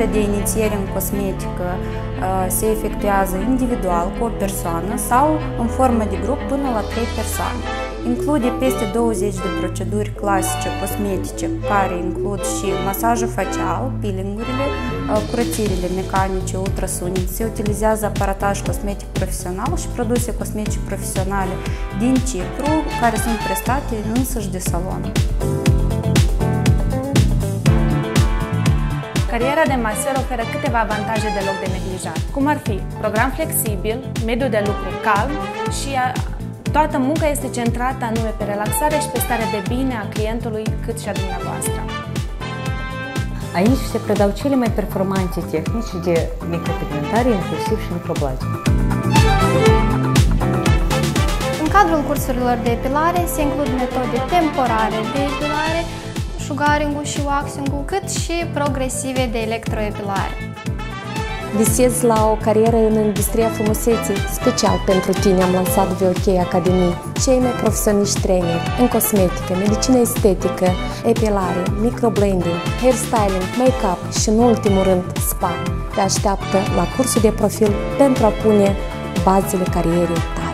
de inițiere în cosmetică se efectuează individual cu o persoană sau în formă de grup până la 3 persoane. Include peste 20 de proceduri clasice cosmetice, care includ și masajul facial, peelingurile, curățirile mecanice, ultrasunet. Se utilizează aparataj cosmetic profesional și produse cosmetice profesionale din Cipru, care sunt prestate însăși de salon. Cariera de maser oferă câteva avantaje deloc de neglijat, cum ar fi program flexibil, mediu de lucru calm și toată munca este centrată anume pe relaxare și pe starea de bine a clientului, cât și a dumneavoastră. Aici se predau cele mai performante tehnici de micropigmentare, inclusiv și microblading. În cadrul cursurilor de epilare se includ metode temporare de epilare, sugaring-ul și waxing-ul, cât și progresive de electroepilare. Visez la o carieră în industria frumuseții. Special pentru tine am lansat VOK Academy. Cei mai profesioniști traineri în cosmetică, medicină estetică, epilare, microblending, hairstyling, make-up și, în ultimul rând, spa. Te așteaptă la cursul de profil pentru a pune bazele carierei tale.